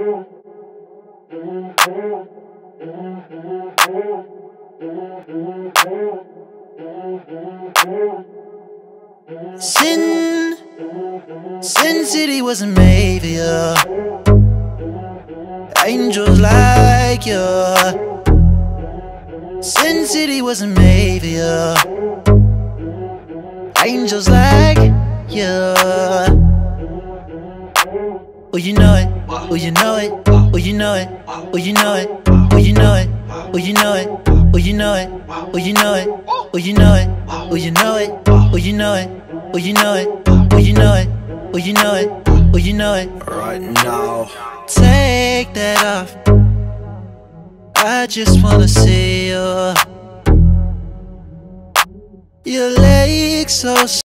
Sin City wasn't made for you. Angels like you. Sin City wasn't made for you. Angels like you. Oh, you know it. Oh, you know it. Oh, you know it. Oh, you know it. Oh, you know it. Oh, you know it. Oh, you know it. Oh, you know it. Oh, you know it. Oh, you know it. Oh, you know it. Oh, you know it. Oh, you know it. Oh, you know it. Oh, you know it. Right now. Take that off. I just wanna see you. Your legs so